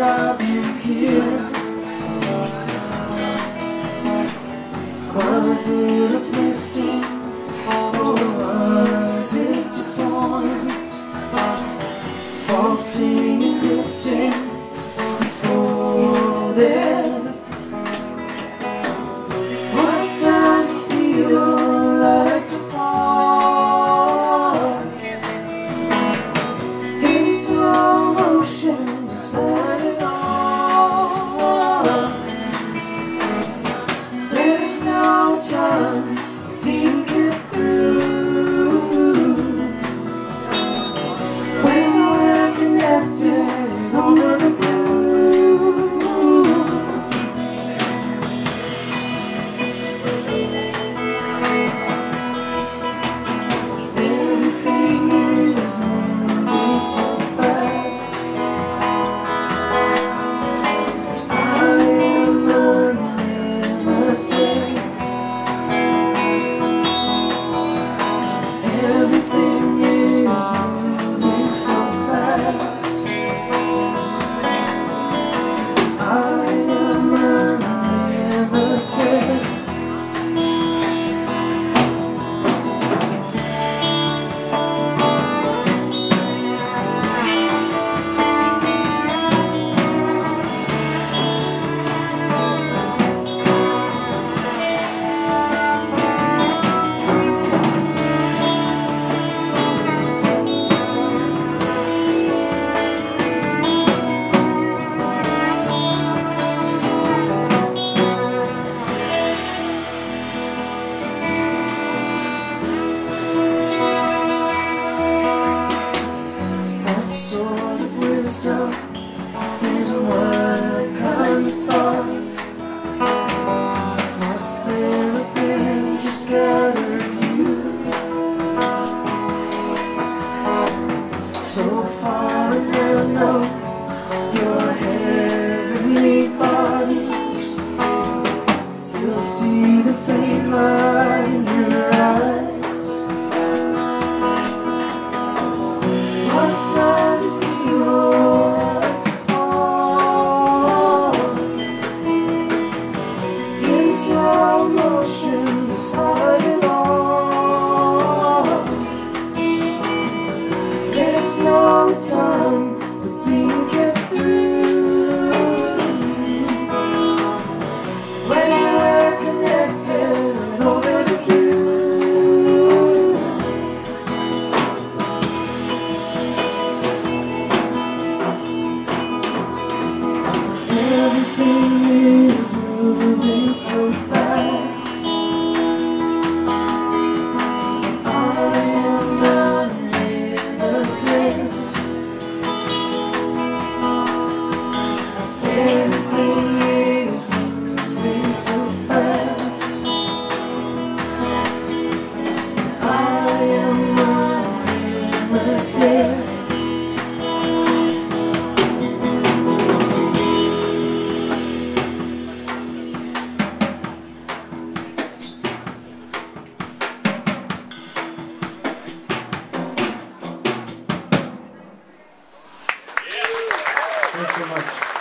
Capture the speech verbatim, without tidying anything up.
drive you here? Was it uplifting, or was it deformed? Faulting and drifting and folded. What does it feel like to fall in slow motion, just let it all? There's no time to think it through when we're connected over the blue. Everything is moving so fast. I am unlimited. Everything is moving so fast. I am unlimited. What sort of wisdom and what kind of thought must there have been to scatter you so far and unknown? Your heavenly bodies still see the faint light in your eyes. What does it feel like to fall in slow motion, despite it all? There's no time to think it through when we're connected over the blue. Everything is moving so fast. I am unlimited. Everything is moving so fast. I am unlimited. Thanks so much.